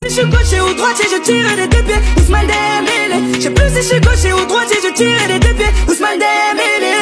Je suis gaucher ou droitier, je tire des deux pieds. Ousmane Dembélé. Je sais plus si je suis gaucher ou droitier, je tire des deux pieds. Ousmane Dembélé.